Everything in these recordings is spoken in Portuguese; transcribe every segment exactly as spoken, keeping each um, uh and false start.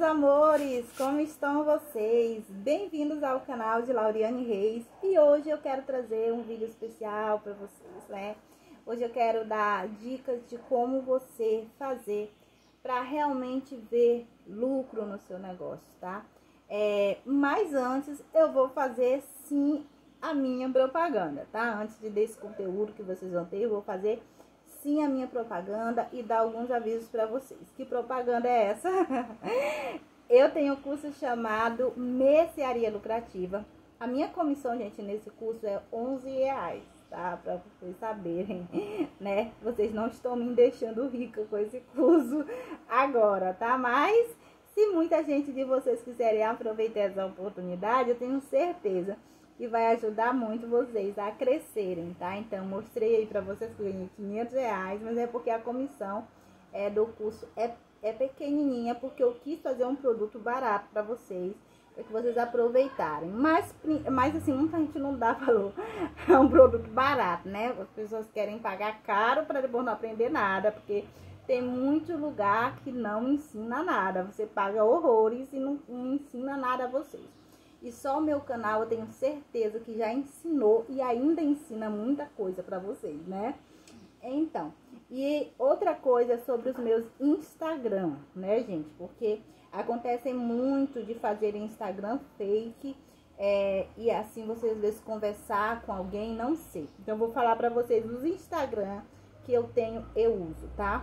amores, como estão vocês? Bem-vindos ao canal de Lauriane Reis. E hoje eu quero trazer um vídeo especial para vocês, né? Hoje eu quero dar dicas de como você fazer para realmente ver lucro no seu negócio, tá? É, mas antes eu vou fazer sim a minha propaganda, tá? Antes de desse conteúdo que vocês vão ter, eu vou fazer sim a minha propaganda e dar alguns avisos para vocês. Que propaganda é essa? Eu tenho um curso chamado Mercearia Lucrativa. A minha comissão, gente, nesse curso é onze reais, tá? Para vocês saberem, né? Vocês não estão me deixando rica com esse curso agora, tá? Mas se muita gente de vocês quiserem aproveitar essa oportunidade, eu tenho certeza que vai ajudar muito vocês a crescerem, tá? Então, mostrei aí pra vocês que eu ganhei quinhentos reais, mas é porque a comissão é, do curso é, é pequenininha, porque eu quis fazer um produto barato pra vocês, para que vocês aproveitarem. Mas, mas, assim, muita gente não dá valor a um produto barato, né? As pessoas querem pagar caro para depois não aprender nada, porque tem muito lugar que não ensina nada. Você paga horrores e não, não ensina nada a vocês. E só o meu canal eu tenho certeza que já ensinou e ainda ensina muita coisa para vocês, né? Então, e outra coisa sobre os meus Instagram, né, gente? Porque acontece muito de fazer Instagram fake é, e assim vocês às vezes conversar com alguém, não sei. Então, eu vou falar para vocês os Instagram que eu tenho, eu uso, tá?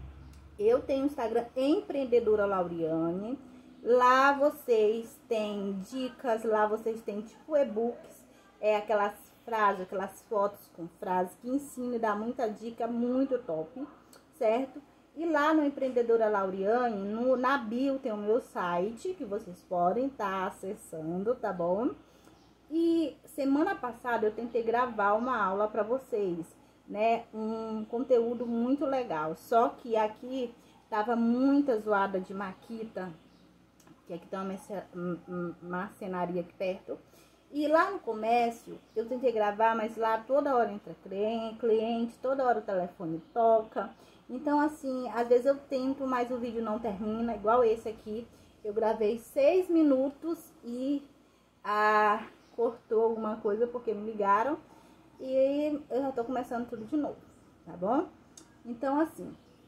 Eu tenho o Instagram Empreendedora Lauriane. Lá vocês têm dicas, lá vocês têm tipo e-books, é aquelas frases, aquelas fotos com frases que ensinam e dá muita dica, muito top, certo? E lá no Empreendedora Lauriane, no, na bio tem o meu site, que vocês podem estar acessando, tá bom? E semana passada eu tentei gravar uma aula para vocês, né? Um conteúdo muito legal, só que aqui tava muita zoada de Maquita, que aqui tem uma marcenaria aqui perto. E lá no comércio, eu tentei gravar, mas lá toda hora entra cliente, toda hora o telefone toca. Então, assim, às vezes eu tento, mas o vídeo não termina, igual esse aqui. Eu gravei seis minutos e ah, cortou alguma coisa porque me ligaram. E eu já tô começando tudo de novo, tá bom? Então, assim,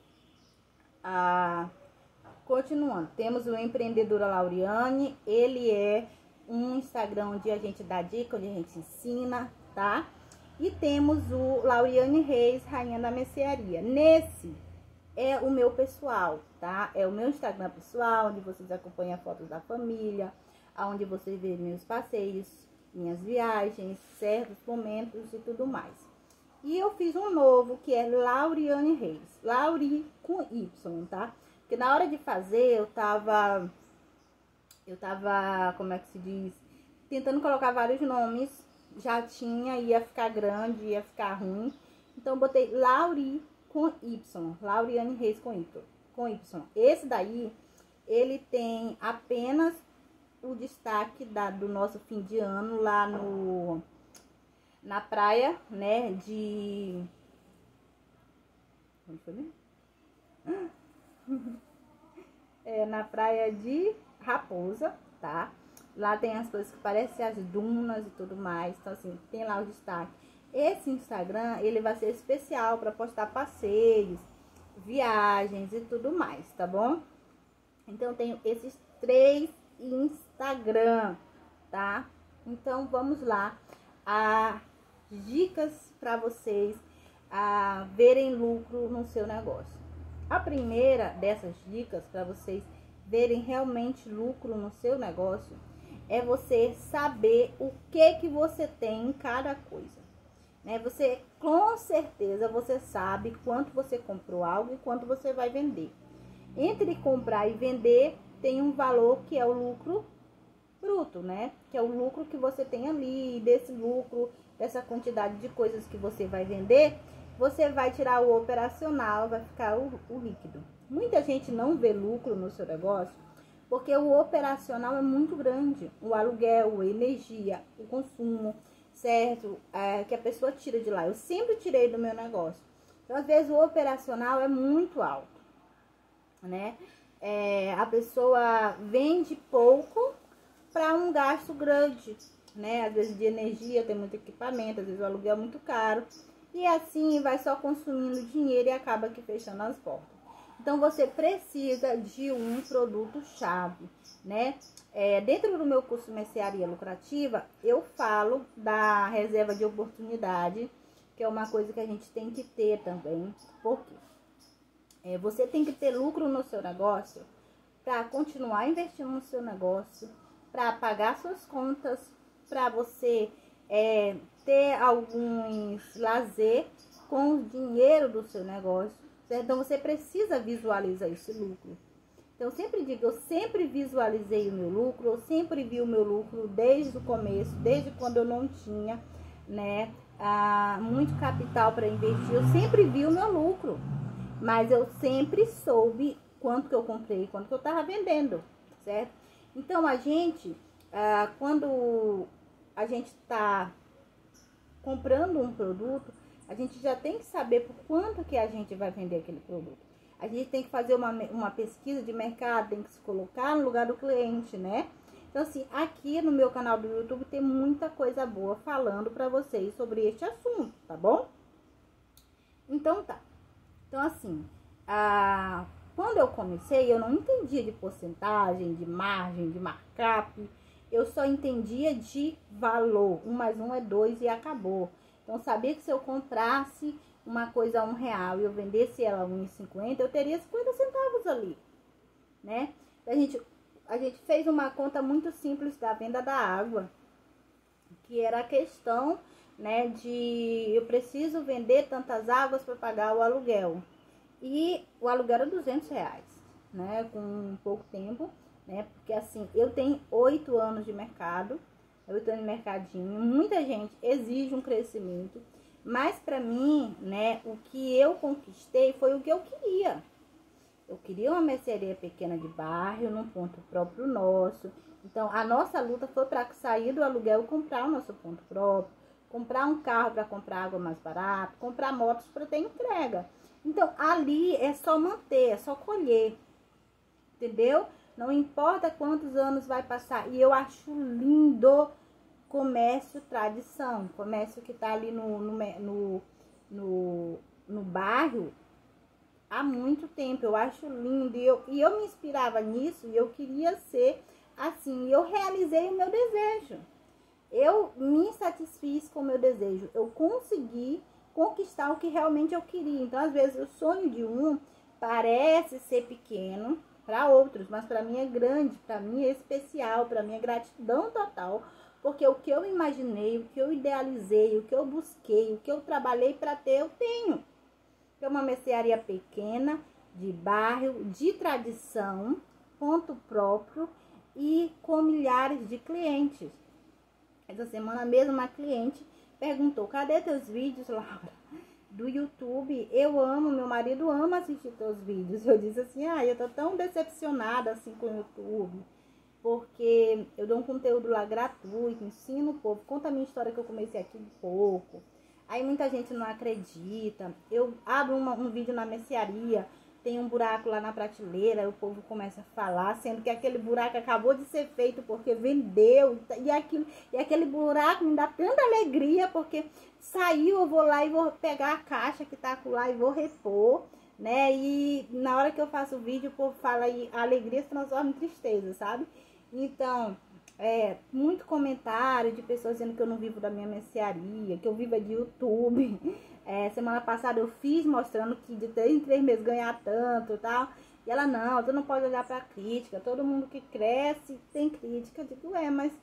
a... continuando, temos o Empreendedora Lauriane, ele é um Instagram onde a gente dá dica, onde a gente ensina, tá? E temos o Lauriane Reis, Rainha da Mercearia. Nesse é o meu pessoal, tá? É o meu Instagram pessoal, onde vocês acompanham fotos da família, onde vocês veem meus passeios, minhas viagens, certos momentos e tudo mais. E eu fiz um novo, que é Lauriane Reis, Lauri com Y, tá? Porque na hora de fazer, eu tava, eu tava, como é que se diz, tentando colocar vários nomes, já tinha, ia ficar grande, ia ficar ruim. Então, eu botei Lauri com Y, Lauriane Reis com Y, com Y. Esse daí, ele tem apenas o destaque da, do nosso fim de ano lá no, na praia, né, de... Onde foi mesmo? É, na praia de Raposa, tá? Lá tem as coisas que parecem as dunas e tudo mais. Então, assim, tem lá o destaque. Esse Instagram, ele vai ser especial para postar passeios, viagens e tudo mais, tá bom? Então, eu tenho esses três Instagram, tá? Então, vamos lá. As dicas para vocês a verem lucro no seu negócio. A primeira dessas dicas para vocês verem realmente lucro no seu negócio é você saber o que que você tem em cada coisa, né? Você, com certeza, você sabe quanto você comprou algo e quanto você vai vender. Entre comprar e vender tem um valor que é o lucro bruto, né? Que é o lucro que você tem ali, desse lucro, dessa quantidade de coisas que você vai vender, você vai tirar o operacional, vai ficar o, o líquido. Muita gente não vê lucro no seu negócio porque o operacional é muito grande. O aluguel, a energia, o consumo, certo? É, que a pessoa tira de lá. Eu sempre tirei do meu negócio. Então, às vezes, o operacional é muito alto, né? é, a pessoa vende pouco para um gasto grande, né? Às vezes de energia, tem muito equipamento, às vezes o aluguel é muito caro. E assim vai só consumindo dinheiro e acaba que fechando as portas. Então você precisa de um produto-chave, né? É, dentro do meu curso Mercearia Lucrativa, eu falo da reserva de oportunidade, que é uma coisa que a gente tem que ter também. Por quê? É, você tem que ter lucro no seu negócio para continuar investindo no seu negócio, para pagar suas contas, para você é, ter alguns lazer com o dinheiro do seu negócio. Certo? Então você precisa visualizar esse lucro. Então eu sempre digo, eu sempre visualizei o meu lucro, eu sempre vi o meu lucro desde o começo, desde quando eu não tinha, né, ah, muito capital para investir, eu sempre vi o meu lucro. Mas eu sempre soube quanto que eu comprei, quanto que eu estava vendendo, certo? Então, a gente, ah, quando a gente está comprando um produto, a gente já tem que saber por quanto que a gente vai vender aquele produto. A gente tem que fazer uma, uma pesquisa de mercado, tem que se colocar no lugar do cliente, né? Então, assim, aqui no meu canal do YouTube tem muita coisa boa falando para vocês sobre este assunto, tá bom? Então, tá. Então, assim, a... quando eu comecei, eu não entendia de porcentagem, de margem, de markup. Eu só entendia de valor. Um mais um é dois e acabou. Então, sabia que se eu comprasse uma coisa a um real e eu vendesse ela a um e cinquenta, eu teria cinquenta centavos ali, né? A gente, a gente fez uma conta muito simples da venda da água, que era a questão, né, de eu preciso vender tantas águas para pagar o aluguel. E o aluguel era duzentos reais, né, com pouco tempo, né, porque assim, eu tenho oito anos de mercado, oito anos de mercadinho, muita gente exige um crescimento, mas para mim, né, o que eu conquistei foi o que eu queria. Eu queria uma mercearia pequena de bairro, num ponto próprio nosso. Então, a nossa luta foi para sair do aluguel e comprar o nosso ponto próprio, comprar um carro para comprar água mais barato, comprar motos para ter entrega. Então, ali é só manter, é só colher, entendeu? Não importa quantos anos vai passar. E eu acho lindo comércio tradição, comércio que tá ali no, no, no, no, no bairro há muito tempo. Eu acho lindo. E eu, e eu me inspirava nisso e eu queria ser assim. Eu realizei o meu desejo. Eu me satisfiz com o meu desejo. Eu consegui conquistar o que realmente eu queria. Então, às vezes, o sonho de um parece ser pequeno para outros, mas para mim é grande, para mim é especial, para mim é gratidão total, porque o que eu imaginei, o que eu idealizei, o que eu busquei, o que eu trabalhei para ter, eu tenho. É uma mercearia pequena, de bairro, de tradição, ponto próprio e com milhares de clientes. Essa semana mesmo uma cliente perguntou: cadê teus vídeos, Laura, do YouTube? Eu amo, meu marido ama assistir teus vídeos. Eu disse assim, ah, eu tô tão decepcionada assim com o YouTube, porque eu dou um conteúdo lá gratuito, ensino o povo, conta a minha história que eu comecei aqui um pouco. Aí muita gente não acredita. Eu abro uma, um vídeo na mercearia, tem um buraco lá na prateleira, o povo começa a falar, sendo que aquele buraco acabou de ser feito porque vendeu, e, aquilo, e aquele buraco me dá tanta alegria, porque saiu, eu vou lá e vou pegar a caixa que tá lá e vou repor, né? E na hora que eu faço o vídeo, o povo fala e a alegria se transforma em tristeza, sabe? Então, é, muito comentário de pessoas dizendo que eu não vivo da minha mercearia, que eu vivo de YouTube. É, semana passada eu fiz mostrando que de três em três meses ganhar tanto e tal. E ela, não, tu não pode olhar pra crítica. Todo mundo que cresce tem crítica. Eu digo, é, mas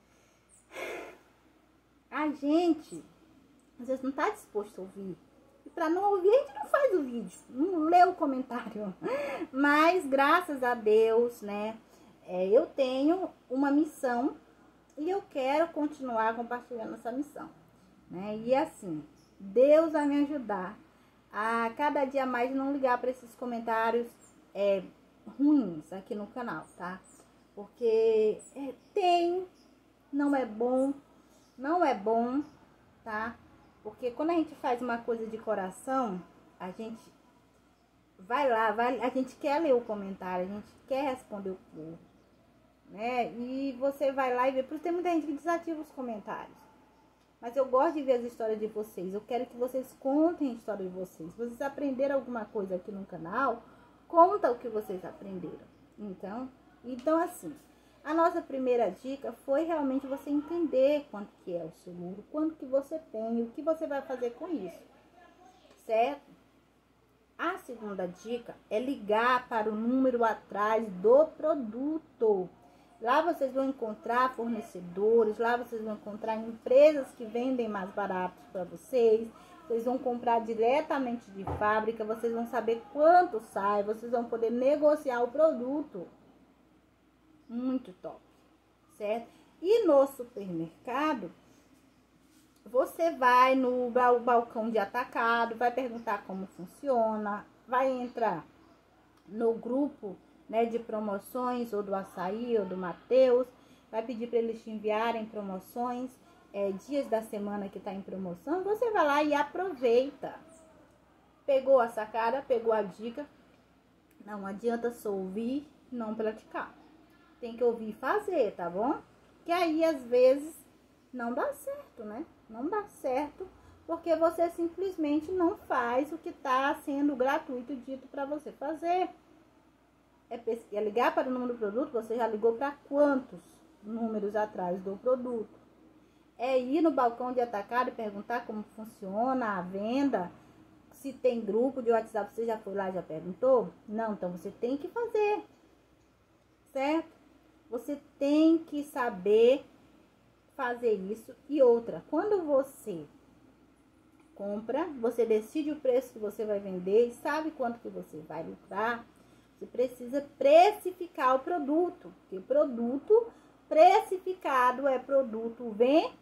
a gente às vezes não tá disposto a ouvir. E pra não ouvir, a gente não faz o vídeo, não lê o comentário. Mas, graças a Deus, né, é, eu tenho uma missão e eu quero continuar compartilhando essa missão, né? E assim, Deus vai me ajudar a cada dia mais não ligar para esses comentários é, ruins aqui no canal, tá? Porque é, tem, não é bom, não é bom, tá? Porque quando a gente faz uma coisa de coração, a gente vai lá, vai, a gente quer ler o comentário, a gente quer responder o povo, né? E você vai lá e vê, por isso tem muita gente que desativa os comentários. Mas eu gosto de ver as histórias de vocês, eu quero que vocês contem a história de vocês. Se vocês aprenderam alguma coisa aqui no canal, conta o que vocês aprenderam. Então, então assim, a nossa primeira dica foi realmente você entender quanto que é o seguro, quanto que você tem, o que você vai fazer com isso, certo? A segunda dica é ligar para o número atrás do produto. Lá vocês vão encontrar fornecedores, lá vocês vão encontrar empresas que vendem mais barato para vocês. Vocês vão comprar diretamente de fábrica, vocês vão saber quanto sai, vocês vão poder negociar o produto. Muito top, certo? E no supermercado, você vai no balcão de atacado, vai perguntar como funciona, vai entrar no grupo, né, de promoções, ou do Açaí, ou do Mateus, vai pedir para eles te enviarem promoções, é, dias da semana que está em promoção, você vai lá e aproveita. Pegou a sacada, pegou a dica, não adianta só ouvir, não praticar. Tem que ouvir e fazer, tá bom? Que aí, às vezes, não dá certo, né? Não dá certo, porque você simplesmente não faz o que está sendo gratuito dito para você fazer. É, é ligar para o número do produto, você já ligou para quantos números atrás do produto? É ir no balcão de atacado e perguntar como funciona a venda. Se tem grupo de WhatsApp, você já foi lá e já perguntou? Não, então você tem que fazer, certo? Você tem que saber fazer isso. E outra, quando você compra, você decide o preço que você vai vender e sabe quanto que você vai lucrar, você precisa precificar o produto, porque produto precificado é produto vendido.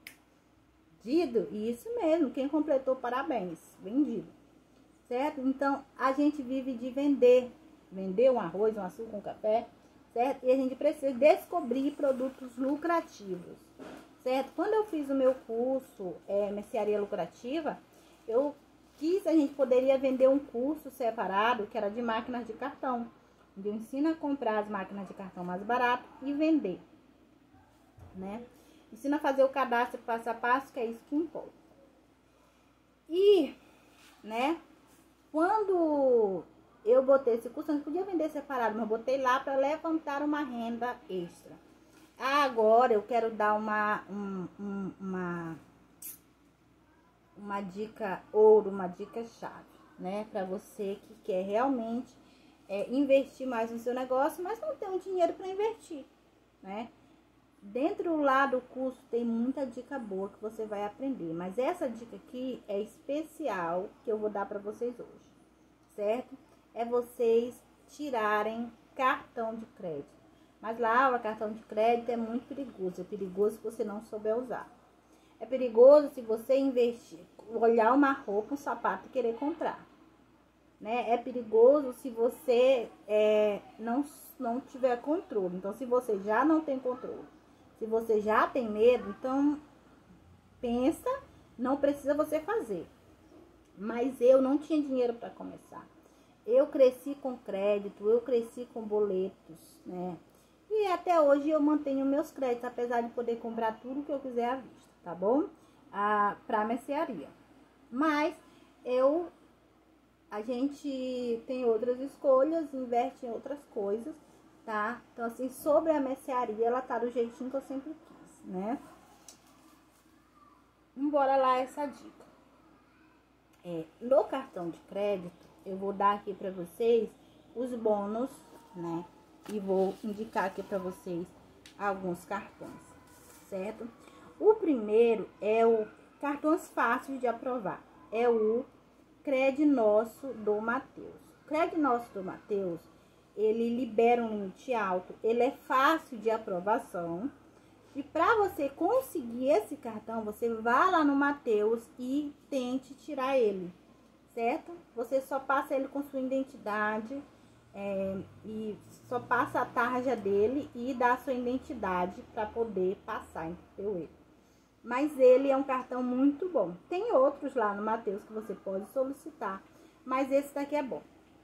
Isso mesmo, quem completou, parabéns, vendido, certo? Então, a gente vive de vender, vender um arroz, um açúcar, um café, certo? E a gente precisa descobrir produtos lucrativos, certo? Quando eu fiz o meu curso, é, Mercearia Lucrativa, eu quis, a gente poderia vender um curso separado, que era de máquinas de cartão, onde eu ensino a comprar as máquinas de cartão mais barato e vender, né? Ensina a fazer o cadastro passo a passo, que é isso que importa. E, né, quando eu botei esse curso, eu não podia vender separado, mas eu botei lá para levantar uma renda extra. Agora eu quero dar uma, um, um, uma, uma dica ouro, uma dica chave, né, para você que quer realmente é, investir mais no seu negócio, mas não tem um dinheiro para investir, né? Dentro lá do curso tem muita dica boa que você vai aprender, mas essa dica aqui é especial que eu vou dar para vocês hoje, certo? É vocês tirarem cartão de crédito. Mas lá, o cartão de crédito é muito perigoso, é perigoso se você não souber usar. É perigoso se você investir, olhar uma roupa, um sapato e querer comprar, né? É perigoso se você é, não, não tiver controle. Então, se você já não tem controle, se você já tem medo, então pensa, não precisa você fazer. Mas eu não tinha dinheiro para começar. Eu cresci com crédito, eu cresci com boletos, né? E até hoje eu mantenho meus créditos, apesar de poder comprar tudo que eu quiser à vista, tá bom? Ah, pra mercearia. Mas eu, a gente tem outras escolhas, investe em outras coisas, tá? Então, assim, sobre a mercearia, ela tá do jeitinho que eu sempre quis, né? Embora lá essa dica. É, no cartão de crédito, eu vou dar aqui pra vocês os bônus, né? E vou indicar aqui pra vocês alguns cartões, certo? O primeiro é o cartões fáceis de aprovar. É o Cred Nosso do Mateus. O Cred Nosso do Mateus, ele libera um limite alto, ele é fácil de aprovação. E para você conseguir esse cartão, você vá lá no Mateus e tente tirar ele, certo? Você só passa ele com sua identidade, é, e só passa a tarja dele e dá a sua identidade para poder passar, entendeu? Ele. Mas ele é um cartão muito bom. Tem outros lá no Mateus que você pode solicitar, mas esse daqui é bom,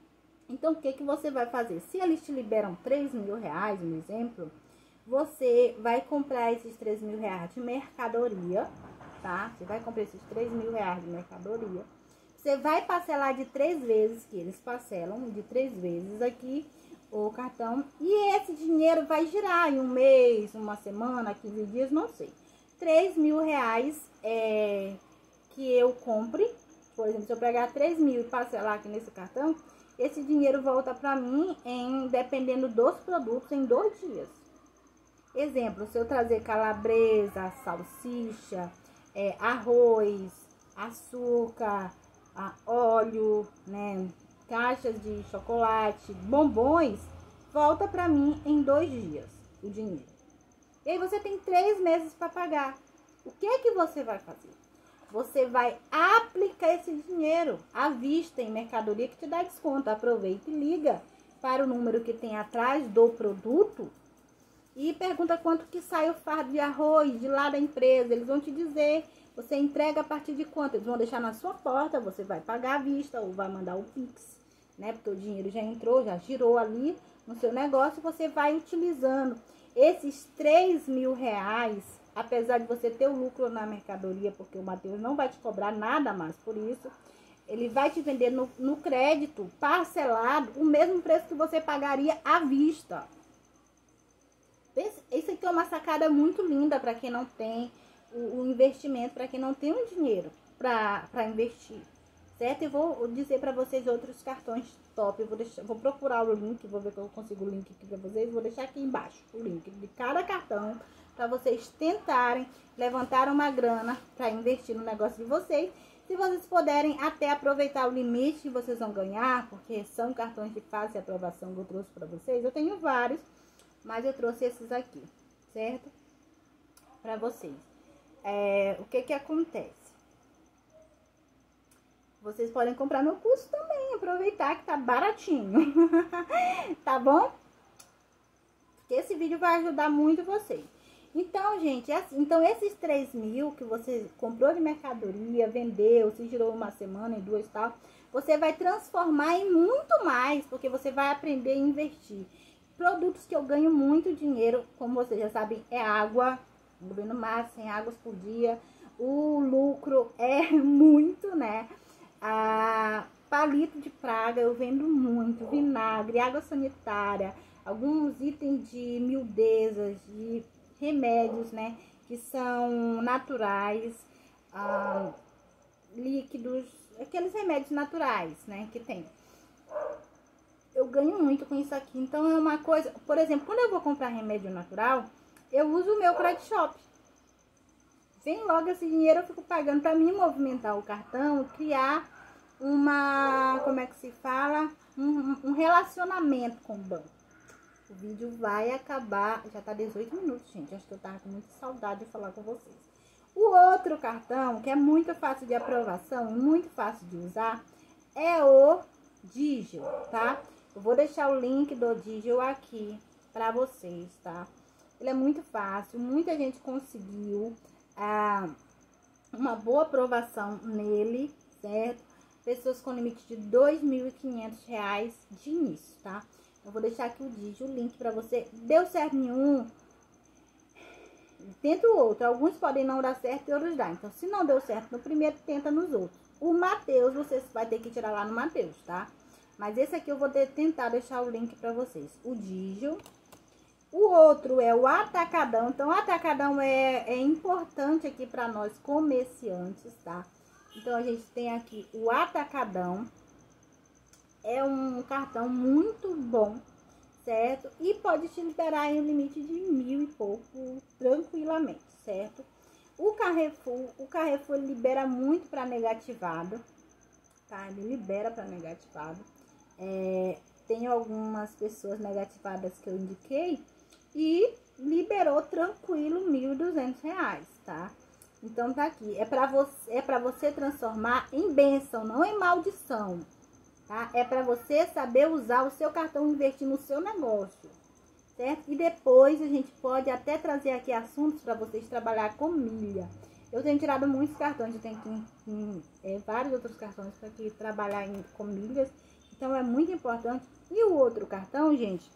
Então, o que que você vai fazer? Se eles te liberam três mil reais, um exemplo, você vai comprar esses três mil reais de mercadoria, tá? Você vai comprar esses três mil reais de mercadoria. Você vai parcelar de três vezes, que eles parcelam de três vezes aqui o cartão. E esse dinheiro vai girar em um mês, uma semana, quinze dias, não sei. três mil reais é, que eu compre, por exemplo, se eu pegar três mil e parcelar aqui nesse cartão, esse dinheiro volta para mim, em, dependendo dos produtos, em dois dias. Exemplo, se eu trazer calabresa, salsicha, é, arroz, açúcar, a, óleo, né, caixas de chocolate, bombons, volta para mim em dois dias o dinheiro. E aí você tem três meses para pagar. O que é que você vai fazer? Você vai aplicar esse dinheiro à vista em mercadoria que te dá desconto. Aproveita e liga para o número que tem atrás do produto e pergunta quanto que sai o fardo de arroz de lá da empresa. Eles vão te dizer, você entrega a partir de quanto? Eles vão deixar na sua porta, você vai pagar à vista ou vai mandar o Pix, né? Porque o dinheiro já entrou, já girou ali no seu negócio, você vai utilizando esses três mil reais. Apesar de você ter o lucro na mercadoria, porque o Mateus não vai te cobrar nada mais por isso, ele vai te vender no, no crédito, parcelado, o mesmo preço que você pagaria à vista. Isso aqui é uma sacada muito linda para quem não tem o, o investimento, para quem não tem o dinheiro para investir, certo? Eu vou dizer para vocês outros cartões top. Eu vou, deixar, vou procurar o link, vou ver se eu consigo o link aqui para vocês. Vou deixar aqui embaixo o link de cada cartão, para vocês tentarem levantar uma grana para investir no negócio de vocês. Se vocês puderem até aproveitar o limite que vocês vão ganhar, porque são cartões de fácil aprovação que eu trouxe para vocês. Eu tenho vários, mas eu trouxe esses aqui, certo? Para vocês. É, o que que acontece? Vocês podem comprar no curso também, aproveitar que tá baratinho. Tá bom? Porque esse vídeo vai ajudar muito vocês. Então, gente, então esses três mil que você comprou de mercadoria, vendeu, se girou uma semana, em duas e tal, você vai transformar em muito mais, porque você vai aprender a investir. Produtos que eu ganho muito dinheiro, como vocês já sabem, é água, bebendo mais, cem águas por dia. O lucro é muito, né? A palito de praga eu vendo muito, vinagre, água sanitária, alguns itens de miudezas, de remédios, né, que são naturais, ah, líquidos, aqueles remédios naturais, né, que tem. Eu ganho muito com isso aqui. Então é uma coisa, por exemplo, quando eu vou comprar remédio natural, eu uso o meu credit shop. Vem logo esse dinheiro, eu fico pagando para mim movimentar o cartão, criar uma, como é que se fala, um, um relacionamento com o banco. O vídeo vai acabar, já tá dezoito minutos, gente. Acho que eu tava com muita saudade de falar com vocês. O outro cartão, que é muito fácil de aprovação, muito fácil de usar, é o Digio, tá? Eu vou deixar o link do Digio aqui pra vocês, tá? Ele é muito fácil, muita gente conseguiu ah, uma boa aprovação nele, certo? Pessoas com limite de dois mil e quinhentos reais de início, tá? Eu vou deixar aqui o Digio, o link pra você. Deu certo em um, tenta o outro. Alguns podem não dar certo e outros dá. Então, se não deu certo no primeiro, tenta nos outros. O Mateus, você vai ter que tirar lá no Mateus, tá? Mas esse aqui eu vou ter, tentar deixar o link pra vocês. O Digio. O outro é o Atacadão. Então, o Atacadão é, é importante aqui pra nós comerciantes, tá? Então, a gente tem aqui o Atacadão. É um cartão muito bom, certo? E pode te liberar em um limite de mil e pouco, tranquilamente, certo? O Carrefour, o Carrefour ele libera muito para negativado, tá? Ele libera para negativado. É, tem algumas pessoas negativadas que eu indiquei e liberou tranquilo mil e duzentos reais, tá? Então tá aqui, é para você, é para você transformar em bênção, não em maldição. Tá? É para você saber usar o seu cartão e investir no seu negócio, certo? E depois a gente pode até trazer aqui assuntos para vocês trabalhar com milha. Eu tenho tirado muitos cartões, eu tenho aqui, em, é, vários outros cartões para trabalhar em, com milhas. Então, é muito importante. E o outro cartão, gente,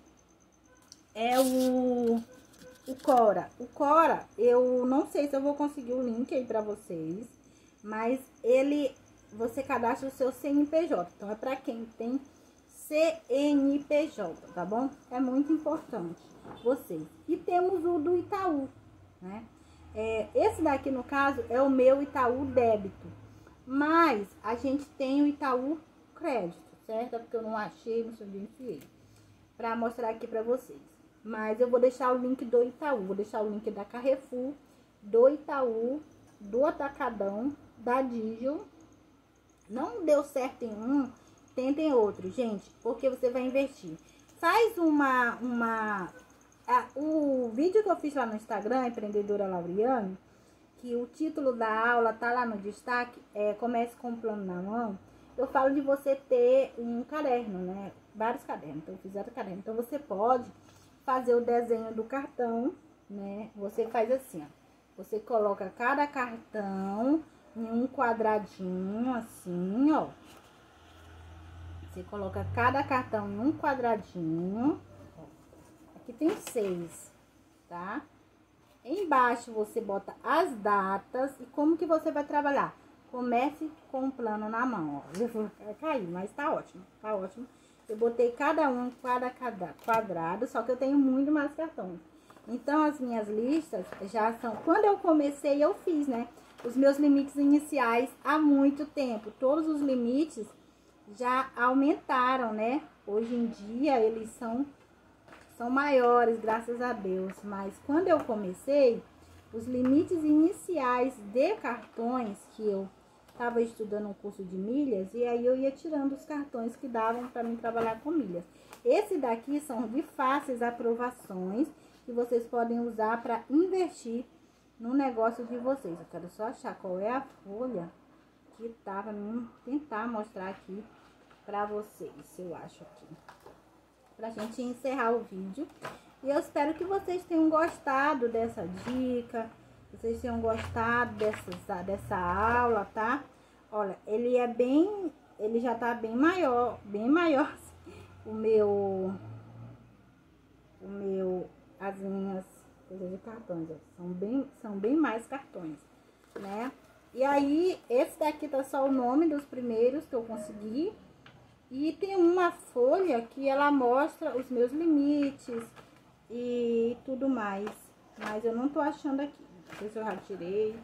é o, o Cora. O Cora, eu não sei se eu vou conseguir o link aí pra vocês, mas ele, você cadastra o seu C N P J. Então, é pra quem tem C N P J, tá bom? É muito importante vocês. E temos o do Itaú, né? É, esse daqui, no caso, é o meu Itaú débito. Mas a gente tem o Itaú crédito, certo? É porque eu não achei, não sei pra mostrar aqui pra vocês. Mas eu vou deixar o link do Itaú. Vou deixar o link da Carrefour, do Itaú, do Atacadão, da Digio. Não deu certo em um, tentem outro, gente, porque você vai investir. Faz uma... uma a, o vídeo que eu fiz lá no Instagram, Empreendedora Lauriane, que o título da aula tá lá no destaque, é Comece com um Plano na Mão. Eu falo de você ter um caderno, né? Vários cadernos, então eu fiz outro caderno. Então você pode fazer o desenho do cartão, né? Você faz assim, ó. Você coloca cada cartão em um quadradinho, assim, ó. Você coloca cada cartão em um quadradinho. Aqui tem seis, tá? Embaixo você bota as datas e como que você vai trabalhar. Comece com um plano na mão, ó. Vai cair, mas tá ótimo, tá ótimo. Eu botei cada um, cada, cada quadrado, só que eu tenho muito mais cartões. Então, as minhas listas já são... Quando eu comecei, eu fiz, né? Os meus limites iniciais há muito tempo. Todos os limites já aumentaram, né? Hoje em dia, eles são... são maiores, graças a Deus. Mas quando eu comecei, os limites iniciais de cartões que eu estava estudando um curso de milhas, e aí eu ia tirando os cartões que davam para mim trabalhar com milhas. Esse daqui são de fáceis aprovações que vocês podem usar para investir no negócio de vocês. Eu quero só achar qual é a folha que tava, tentar mostrar aqui para vocês, eu acho aqui, pra gente encerrar o vídeo. E eu espero que vocês tenham gostado dessa dica, vocês tenham gostado dessa, dessa aula, tá? Olha, ele é bem, ele já tá bem maior, bem maior o meu, o meu, as minhas coisas de cartões, ó, são bem, são bem mais cartões, né? E aí, esse daqui tá só o nome dos primeiros que eu consegui. E tem uma folha que ela mostra os meus limites e tudo mais. Mas eu não tô achando aqui. Não sei se eu já tirei,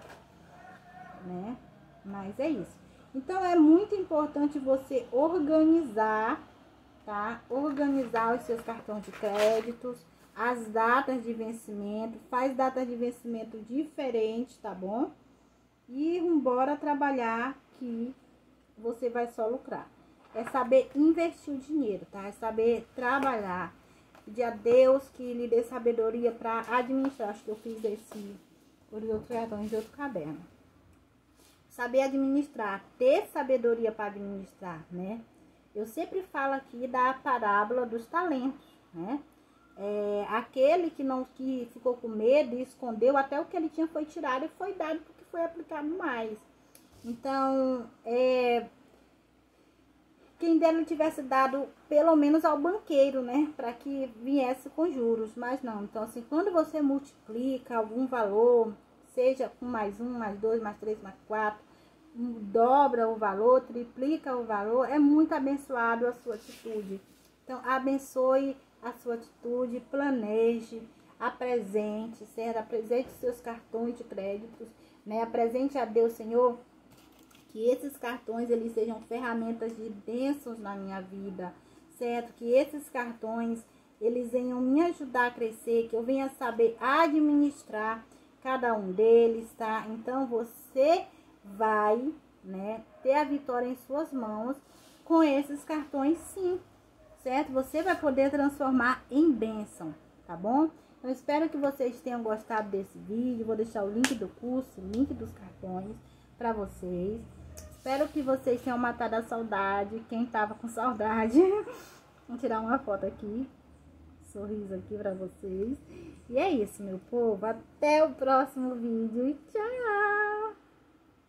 né? Mas é isso. Então, é muito importante você organizar, tá? Organizar os seus cartões de créditos, as datas de vencimento. Faz datas de vencimento diferentes, tá bom? E vambora trabalhar que você vai só lucrar. É saber investir o dinheiro, tá? É saber trabalhar. Pedir a Deus que lhe dê sabedoria para administrar. Acho que eu fiz esse por outro cartões de outro caderno. Saber administrar, ter sabedoria para administrar, né? Eu sempre falo aqui da parábola dos talentos, né? É, aquele que não que ficou com medo e escondeu, até o que ele tinha foi tirado e foi dado porque foi aplicado mais. Então, é... quem dera não tivesse dado pelo menos ao banqueiro, né? Para que viesse com juros, mas não. Então, assim, quando você multiplica algum valor, seja com mais um, mais dois, mais três, mais quatro, dobra o valor, triplica o valor, é muito abençoado a sua atitude. Então, abençoe a sua atitude, planeje, apresente, certo? Apresente seus cartões de créditos, né? Apresente a Deus, Senhor, que esses cartões, eles sejam ferramentas de bênçãos na minha vida, certo? Que esses cartões, eles venham me ajudar a crescer, que eu venha saber administrar cada um deles, tá? Então, você vai, né, ter a vitória em suas mãos com esses cartões, sim, certo? Você vai poder transformar em bênção, tá bom? Eu espero que vocês tenham gostado desse vídeo. Vou deixar o link do curso, o link dos cartões para vocês. Espero que vocês tenham matado a saudade. Quem tava com saudade, vou tirar uma foto aqui, sorriso aqui para vocês. E é isso, meu povo. Até o próximo vídeo e tchau!